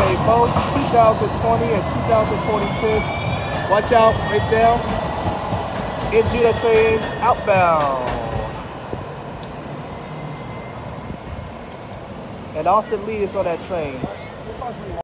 Okay, both 2020 and 2046. Watch out right there. Engine train outbound. And Austin Lee is on that train.